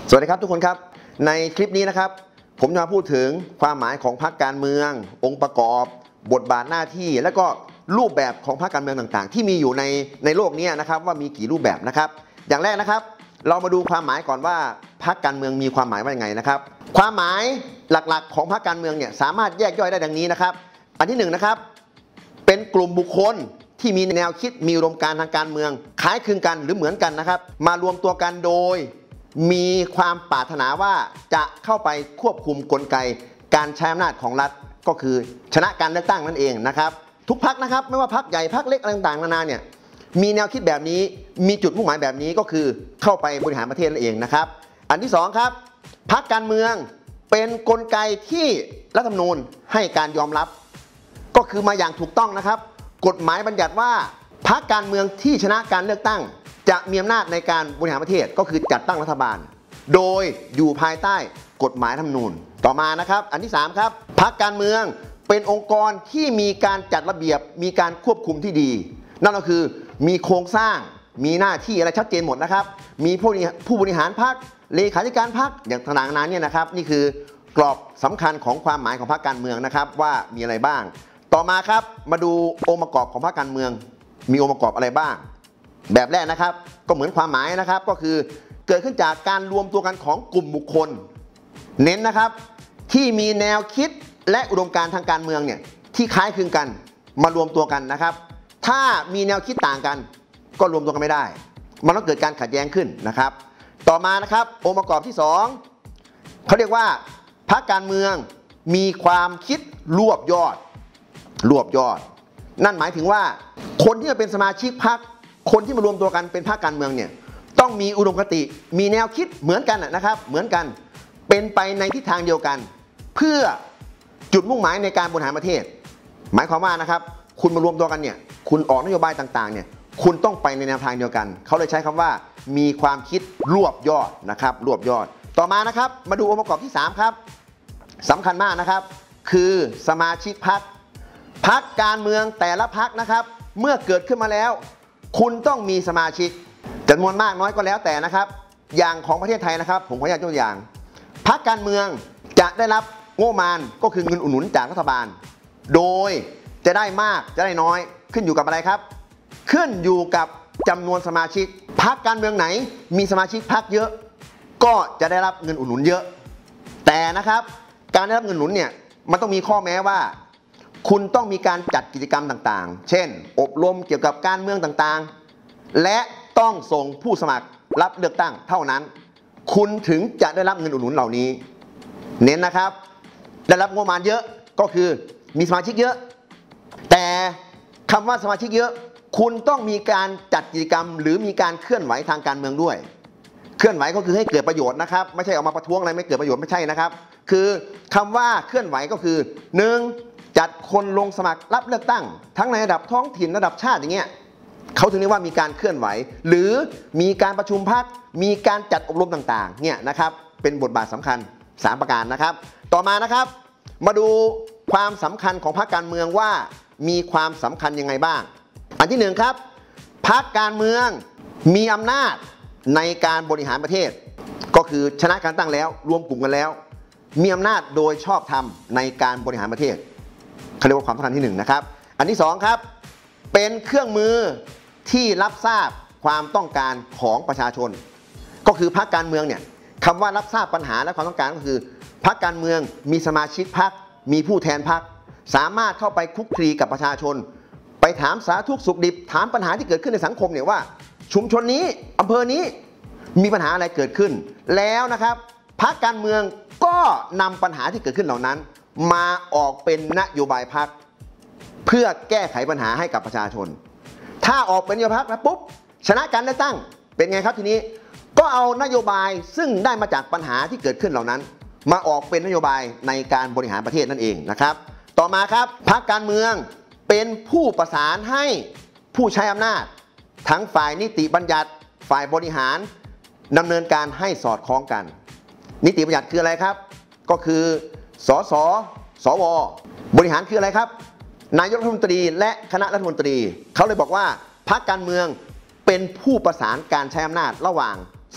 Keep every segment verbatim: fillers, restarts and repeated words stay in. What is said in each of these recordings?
สวัสดีครับทุกคนครับในคลิปนี้นะครับผมจะมาพูดถึงความหมายของพรรคการเมืององค์ประกอบบทบาทหน้าที่และก็รูปแบบของพรรคการเมืองต่างๆที่มีอยู่ในในโลกนี้นะครับว่ามีกี่รูปแบบนะครับอย่างแรกนะครับเรามาดูความหมายก่อนว่าพรรคการเมืองมีความหมายว่าอย่างไงนะครับความหมายหลักๆของพรรคการเมืองเนี่ยสามารถแยกย่อยได้ดังนี้นะครับอันที่หนึ่งนะครับเป็นกลุ่มบุคคลที่มีแนวคิดมีอุดมการณ์ทางการเมืองคล้ายคลึงกันหรือเหมือนกันนะครับมารวมตัวกันโดยมีความปรารถนาว่าจะเข้าไปควบคุมกลไกการใช้อำนาจของรัฐก็คือชนะการเลือกตั้งนั่นเองนะครับทุกพรรคนะครับไม่ว่าพรรคใหญ่พรรคเล็กอะไรต่างๆนานาเนี่ยมีแนวคิดแบบนี้มีจุดมุ่งหมายแบบนี้ก็คือเข้าไปบริหารประเทศนั่นเองนะครับอันที่สองครับพรรคการเมืองเป็นกลไกที่รัฐธรรมนูญให้การยอมรับก็คือมาอย่างถูกต้องนะครับกฎหมายบัญญัติว่าพรรคการเมืองที่ชนะการเลือกตั้งจะมีอำนาจในการบริหารประเทศก็คือจัดตั้งรัฐบาลโดยอยู่ภายใต้กฎหมายรัฐธรรมนูญต่อมานะครับอันที่สามครับพรรคการเมืองเป็นองค์กรที่มีการจัดระเบียบมีการควบคุมที่ดีนั่นก็คือมีโครงสร้างมีหน้าที่อะไรชัดเจนหมดนะครับมีผู้ผู้บริหารพรรคเลขาธิการพรรคอย่างต่างๆนั้นเนี่ยนะครับนี่คือกรอบสำคัญของความหมายของพรรคการเมืองนะครับว่ามีอะไรบ้างต่อมาครับมาดูองค์ประกอบของพรรคการเมืองมีองค์ประกอบอะไรบ้างแบบแรกนะครับก็เหมือนความหมายนะครับก็คือเกิดขึ้นจากการรวมตัวกันของกลุ่มบุคคลเน้นนะครับที่มีแนวคิดและอุดมการณ์ทางการเมืองเนี่ยที่คล้ายคลึงกันมารวมตัวกันนะครับถ้ามีแนวคิดต่างกันก็รวมตัวกันไม่ได้มันต้องเกิดการขัดแย้งขึ้นนะครับต่อมานะครับองค์ประกอบที่สองเขาเรียกว่าพรรคการเมืองมีความคิดรวบยอดรวบยอดนั่นหมายถึงว่าคนที่มาเป็นสมาชิกพรรคคนที่มารวมตัวกันเป็นพรรคการเมืองเนี่ยต้องมีอุดมคติมีแนวคิดเหมือนกันนะครับเหมือนกันเป็นไปในทิศทางเดียวกันเพื่อจุดมุ่งหมายในการบริหารประเทศหมายความว่านะครับคุณมารวมตัวกันเนี่ยคุณออกนโยบายต่างๆเนี่ยคุณต้องไปในแนวทางเดียวกันเขาเลยใช้คำว่ามีความคิดรวบยอดนะครับรวบยอดต่อมานะครับมาดูองค์ประกอบที่สามครับสำคัญมากนะครับคือสมาชิกพรรคพรรคการเมืองแต่ละพรรคนะครับเมื่อเกิดขึ้นมาแล้วคุณต้องมีสมาชิกจำนวนมากน้อยก็แล้วแต่นะครับอย่างของประเทศไทยนะครับผมขออนุญาตยกตัวอย่างพรรคการเมืองจะได้รับงบประมาณก็คือเงินอุดหนุนจากรัฐบาลโดยจะได้มากจะได้น้อยขึ้นอยู่กับอะไรครับขึ้นอยู่กับจำนวนสมาชิกพรรคการเมืองไหนมีสมาชิกพรรคเยอะก็จะได้รับเงินอุดหนุนเยอะแต่นะครับการได้รับเงินอุดหนุนเนี่ยมันต้องมีข้อแม้ว่าคุณต้องมีการจัดกิจกรรมต่างๆเช่นอบรมเกี่ยวกับการเมืองต่างๆและต้องส่งผู้สมัครรับเลือกตั้งเท่านั้นคุณถึงจะได้รับเงินอุดหนุนเหล่านี้เน้นนะครับได้รับงบประมาณเยอะก็คือมีสมาชิกเยอะแต่คำว่าสมาชิกเยอะคุณต้องมีการจัดกิจกรรมหรือมีการเคลื่อนไหวทางการเมืองด้วยเคลื่อนไหวก็คือให้เกิดประโยชน์นะครับไม่ใช่ออกมาประท้วงอะไรไม่เกิดประโยชน์ไม่ใช่นะครับคือคำว่าเคลื่อนไหวก็คือหนึ่งจัดคนลงสมัครรับเลือกตั้งทั้งในระดับท้องถิ่นระดับชาติอย่างเงี้ยเขาถึงเรียกว่ามีการเคลื่อนไหวหรือมีการประชุมพรรคมีการจัดอบรมต่างๆเนี่ยนะครับเป็นบทบาทสำคัญสามประการนะครับต่อมานะครับมาดูความสำคัญของพรรคการเมืองว่ามีความสำคัญยังไงบ้างอันที่หนึ่งครับพรรคการเมืองมีอำนาจในการบริหารประเทศก็คือชนะการตั้งแล้วรวมกลุ่มกันแล้วมีอำนาจโดยชอบธรรมในการบริหารประเทศเขาเรียกว่าความสำคัญที่หนึ่งนะครับอันที่สองครับเป็นเครื่องมือที่รับทราบความต้องการของประชาชนก็คือพรรคการเมืองเนี่ยคำว่ารับทราบปัญหาและความต้องการก็คือพรรคการเมืองมีสมาชิกพรรคมีผู้แทนพรรคสามารถเข้าไปคลุกคลีกับประชาชนไปถามสารทุกข์สุขดิบถามปัญหาที่เกิดขึ้นในสังคมเนี่ยว่าชุมชนนี้อำเภอนี้มีปัญหาอะไรเกิดขึ้นแล้วนะครับพรรคการเมืองก็นำปัญหาที่เกิดขึ้นเหล่านั้นมาออกเป็นนโยบายพรรคเพื่อแก้ไขปัญหาให้กับประชาชนถ้าออกเป็นนโยบายพรรคนะปุ๊บชนะการเลือกตั้งเป็นไงครับทีนี้ก็เอานโยบายซึ่งได้มาจากปัญหาที่เกิดขึ้นเหล่านั้นมาออกเป็นนโยบายในการบริหารประเทศนั่นเองนะครับต่อมาครับพรรคการเมืองเป็นผู้ประสานให้ผู้ใช้อำนาจทั้งฝ่ายนิติบัญญัติฝ่ายบริหารดำเนินการให้สอดคล้องกันนิติบัญญัติคืออะไรครับก็คือสสสวบริหารคืออะไรครับนายกรัฐมนตรีและคณะรัฐมนตรีเขาเลยบอกว่าพรรคการเมืองเป็นผู้ประสานการใช้อำนาจระหว่าง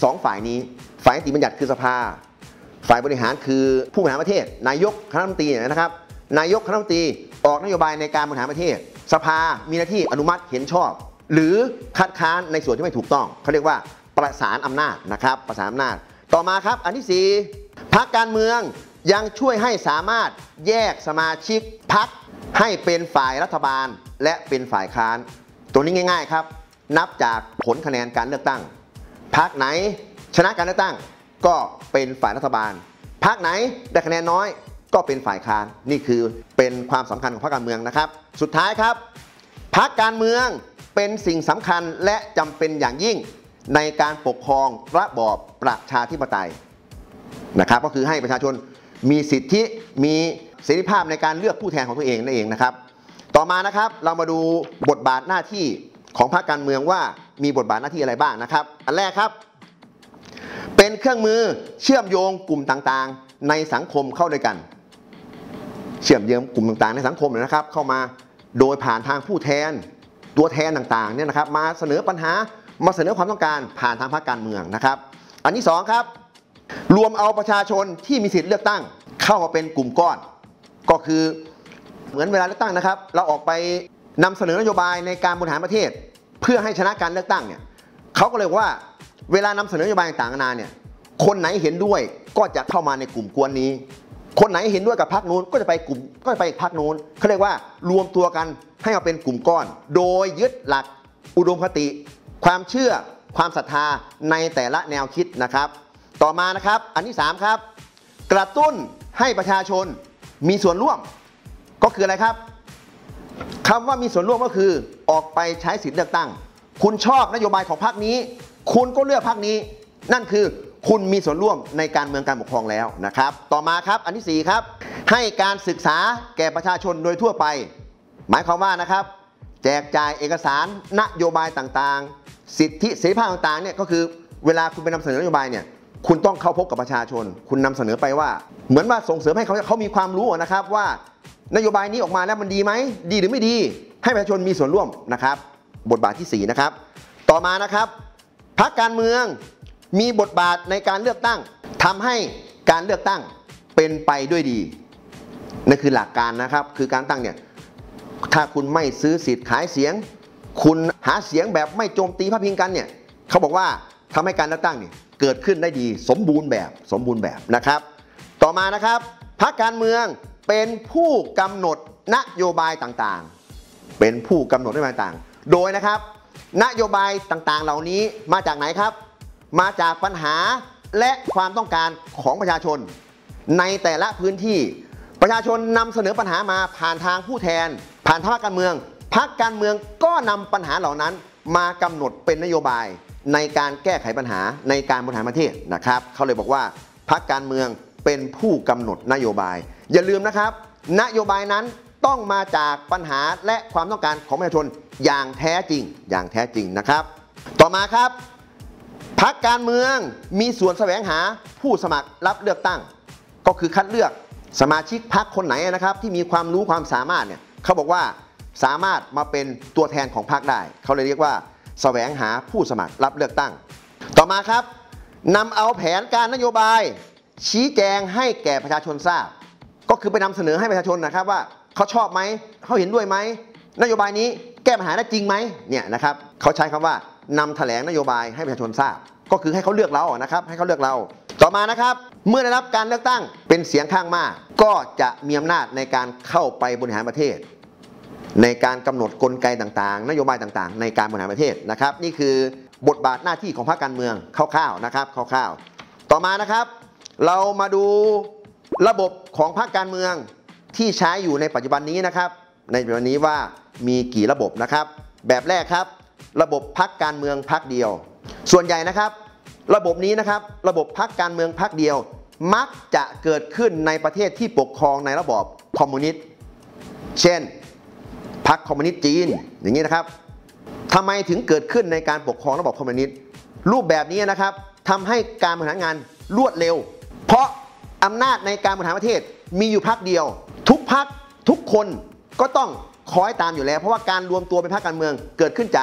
สองฝ่ายนี้ฝ่ายนิติบัญญัติคือสภาฝ่ายบริหารคือผู้บริหารประเทศนายกคณะรัฐมนตรีนะครับนายกคณะรัฐมนตรีออกนโยบายในการบริหารประเทศสภามีหน้าที่อนุมัติเห็นชอบหรือคัดค้านในส่วนที่ไม่ถูกต้องเขาเรียกว่าประสานอำนาจนะครับประสานอำนาจต่อมาครับอันที่สี่พรรคการเมืองยังช่วยให้สามารถแยกสมาชิกพรรคให้เป็นฝ่ายรัฐบาลและเป็นฝ่ายค้านตัวนี้ง่ายๆครับนับจากผลคะแนนการเลือกตั้งพรรคไหนชนะการเลือกตั้งก็เป็นฝ่ายรัฐบาลพรรคไหนได้คะแนนน้อยก็เป็นฝ่ายค้านนี่คือเป็นความสำคัญของพรรคการเมืองนะครับสุดท้ายครับพรรคการเมืองเป็นสิ่งสำคัญและจำเป็นอย่างยิ่งในการปกครองระบอบประชาธิปไตยนะครับก็คือให้ประชาชนมีสิทธิมีเสรีภาพในการเลือกผู้แทนของตัวเองนั่นเองนะครับต่อมานะครับเรามาดูบทบาทหน้าที่ของพรรคการเมืองว่ามีบทบาทหน้าที่อะไรบ้างนะครับอันแรกครับเป็นเครื่องมือเชื่อมโยงกลุ่มต่างๆในสังคมเข้าด้วยกันเชื่อมโยงกลุ่มต่างๆในสังคมนะครับเข้ามาโดยผ่านทางผู้แทนตัวแทนต่างๆเนี่ยนะครับมาเสนอปัญหามาเสนอความต้องการผ่านทางพรรคการเมืองนะครับอันที่สองครับรวมเอาประชาชนที่มีสิทธิ์เลือกตั้งเข้ามาเป็นกลุ่มก้อนก็คือเหมือนเวลาเลือกตั้งนะครับเราออกไปนำเสนอนโยบายในการบริหารประเทศเพื่อให้ชนะการเลือกตั้งเนี่ยเขาก็เลยว่าเวลานำเสนอนโยบายต่างๆนานาเนี่ยคนไหนเห็นด้วยก็จะเข้ามาในกลุ่มกวนนี้คนไหนเห็นด้วยกับพรรคนู้นก็จะไปกลุ่มก็จะไปอีกพรรคนู้นเขาเรียกว่ารวมตัวกันให้มาเป็นกลุ่มก้อนโดยยึดหลักอุดมคติความเชื่อความศรัทธาในแต่ละแนวคิดนะครับต่อมานะครับอันที่สามครับกระตุ้นให้ประชาชนมีส่วนร่วมก็คืออะไรครับคำว่ามีส่วนร่วมก็คือออกไปใช้สิทธิเลือกตั้งคุณชอบนโยบายของพรรคนี้คุณก็เลือกพรรคนี้นั่นคือคุณมีส่วนร่วมในการเมืองการปกครองแล้วนะครับต่อมาครับอันที่สี่ครับให้การศึกษาแก่ประชาชนโดยทั่วไปหมายความว่านะครับแจกจ่ายเอกสารนโยบายต่างๆสิทธิเสรีภาพต่างๆเนี่ยก็คือเวลาคุณไปนำเสนอนโยบายเนี่ยคุณต้องเข้าพบกับประชาชนคุณนำเสนอไปว่าเหมือนว่าส่งเสริมให้เขาเขามีความรู้นะครับว่านโยบายนี้ออกมาแล้วมันดีไหมดีหรือไม่ดีให้ประชาชนมีส่วนร่วมนะครับบทบาทที่สี่นะครับต่อมานะครับพรรคการเมืองมีบทบาทในการเลือกตั้งทำให้การเลือกตั้งเป็นไปด้วยดีนั่นคือหลักการนะครับคือการตั้งเนี่ยถ้าคุณไม่ซื้อสิทธิ์ขายเสียงคุณหาเสียงแบบไม่โจมตีพาดพิงกันเนี่ยเขาบอกว่าทำให้การเลือกตั้งเนี่ยเกิดขึ้นได้ดีสมบูรณ์แบบสมบูรณ์แบบนะครับต่อมานะครับพรรคการเมืองเป็นผู้กำหนดนโยบายต่างๆเป็นผู้กำหนดนโยบายต่างโดยนะครับนโยบายต่างๆเหล่านี้มาจากไหนครับมาจากปัญหาและความต้องการของประชาชนในแต่ละพื้นที่ประชาชนนำเสนอปัญหามาผ่านทางผู้แทนผ่านทางพรรคการเมืองพรรคการเมืองก็นำปัญหาเหล่านั้นมากำหนดเป็นนโยบายในการแก้ไขปัญหาในการบริหารประเทศนะครับเขาเลยบอกว่าพรรคการเมืองเป็นผู้กำหนดนโยบายอย่าลืมนะครับนโยบายนั้นต้องมาจากปัญหาและความต้องการของประชาชนอย่างแท้จริงอย่างแท้จริงนะครับต่อมาครับพรรคการเมืองมีส่วนแสวงหาผู้สมัครรับเลือกตั้งก็คือคัดเลือกสมาชิกพรรคคนไหนนะครับที่มีความรู้ความสามารถเนี่ยเขาบอกว่าสามารถมาเป็นตัวแทนของพรรคได้เขาเลยเรียกว่าแสวงหาผู้สมัครรับเลือกตั้งต่อมาครับนำเอาแผนการนโยบายชี้แจงให้แก่ประชาชนทราบก็คือไปนำเสนอให้ประชาชนนะครับว่าเขาชอบไหมเขาเห็นด้วยไหมนโยบายนี้แก้ปัญหาได้จริงไหมเนี่ยนะครับเขาใช้คำว่านำแถลงนโยบายให้ประชาชนทราบก็คือให้เขาเลือกเรานะครับให้เขาเลือกเราต่อมานะครับเมื่อได้รับการเลือกตั้งเป็นเสียงข้างมากก็จะมีอำนาจในการเข้าไปบริหารประเทศในการกำหนดกลไกต่างๆนโยบายต่างๆในการบริหารประเทศนะครับนี่คือบทบาทหน้าที่ของพรรคการเมืองคร่าวๆนะครับคร่าวๆต่อมานะครับเรามาดูระบบของพรรคการเมืองที่ใช้อยู่ในปัจจุบันนี้นะครับในปัจจุบันนี้ว่ามีกี่ระบบนะครับแบบแรกครับระบบพรรคการเมืองพรรคเดียวส่วนใหญ่นะครับระบบนี้นะครับระบบพรรคการเมืองพรรคเดียวมักจะเกิดขึ้นในประเทศที่ปกครองในระบอบคอมมิวนิสต์เช่นพรรคคอมมิวนิสต์จีนอย่างนี้นะครับทำไมถึงเกิดขึ้นในการปกครองระบอบคอมมิวนิสต์รูปแบบนี้นะครับทำให้การบริหารงานรวดเร็วเพราะอำนาจในการบริหารประเทศมีอยู่พรรคเดียวทุกพรรคทุกคนก็ต้องคอยตามอยู่แล้วเพราะว่าการรวมตัวเป็นพรรคการเมืองเกิดขึ้นจาก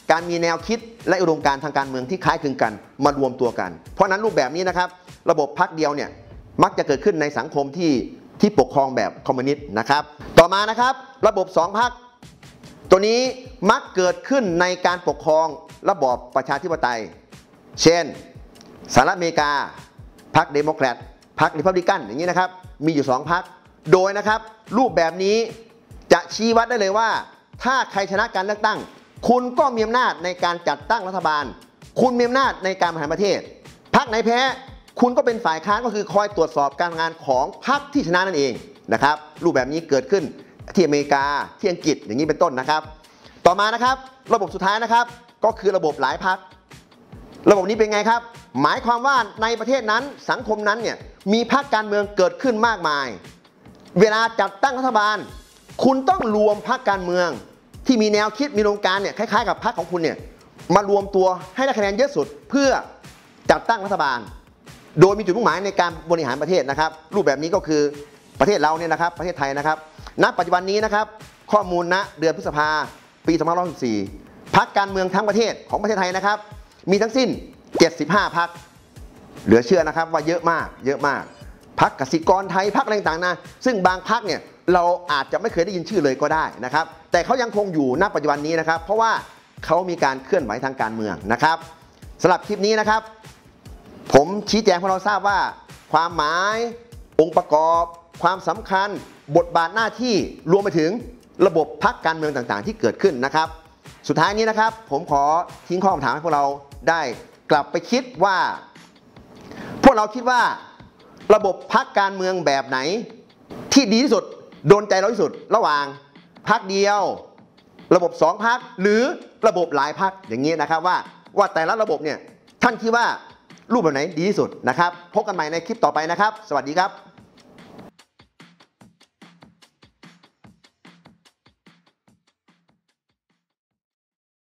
การมีแนวคิดและอุดมการณ์ทางการเมืองที่คล้ายคลึงกันมารวมตัวกันเพราะนั้นรูปแบบนี้นะครับระบบพรรคเดียวเนี่ยมักจะเกิดขึ้นในสังคมที่ที่ปกครองแบบคอมมิวนิสต์นะครับต่อมานะครับระบบสองพรรคตัวนี้มักเกิดขึ้นในการปกครองระบอบประชาธิปไตยเช่นสหรัฐอเมริกาพรรคเดโมแครตพรรคริพับลิกันอย่างนี้นะครับมีอยู่สองพรรคโดยนะครับรูปแบบนี้จะชี้วัดได้เลยว่าถ้าใครชนะการเลือกตั้งคุณก็มีอำนาจในการจัดตั้งรัฐบาลคุณมีอำนาจในการบริหารประเทศพรรคไหนแพ้คุณก็เป็นฝ่ายค้านก็คือคอยตรวจสอบการงานของพรรคที่ชนะนั่นเองนะครับรูปแบบนี้เกิดขึ้นที่อเมริกาที่อังกฤษอย่างนี้เป็นต้นนะครับต่อมานะครับระบบสุดท้ายนะครับก็คือระบบหลายพรรคระบบนี้เป็นไงครับหมายความว่าในประเทศนั้นสังคมนั้นเนี่ยมีพรรคการเมืองเกิดขึ้นมากมายเวลาจัดตั้งรัฐบาลคุณต้องรวมพรรคการเมืองที่มีแนวคิดมีโครงการเนี่ยคล้ายๆกับพรรคของคุณเนี่ยมารวมตัวให้ได้คะแนนเยอะสุดเพื่อจัดตั้งรัฐบาลโดยมีจุดมุ่งหมายในการบริหารประเทศนะครับรูปแบบนี้ก็คือประเทศเราเนี่ยนะครับประเทศไทยนะครับณปัจจุบันนี้นะครับข้อมูลณเดือนพฤษภาปีสองพันห้าร้อยหกสิบสี่พรรคการเมืองทั้งประเทศของประเทศไทยนะครับมีทั้งสิ้นเจ็ดสิบห้าพรรคเหลือเชื่อนะครับว่าเยอะมากเยอะมากพรรคกสิกรไทยพรรคอะไรต่างๆนะซึ่งบางพรรคเนี่ยเราอาจจะไม่เคยได้ยินชื่อเลยก็ได้นะครับแต่เขายังคงอยู่ณปัจจุบันนี้นะครับเพราะว่าเขามีการเคลื่อนไหวทางการเมืองนะครับสำหรับคลิปนี้นะครับผมชี้แจงให้เราทราบว่าความหมายองค์ประกอบความสำคัญบทบาทหน้าที่รวมไปถึงระบบพรรคการเมืองต่างๆที่เกิดขึ้นนะครับสุดท้ายนี้นะครับผมขอทิ้งข้อคำถามให้พวกเราได้กลับไปคิดว่าพวกเราคิดว่าระบบพรรคการเมืองแบบไหนที่ดีที่สุดโดนใจเราที่สุดระหว่างพรรคเดียวระบบสองพรรคหรือระบบหลายพรรคอย่างนี้นะครับว่าว่าแต่ละระบบเนี่ยท่านคิดว่ารูปแบบไหนดีที่สุดนะครับพบกันใหม่ในคลิปต่อไปนะครับสวัสดีครับ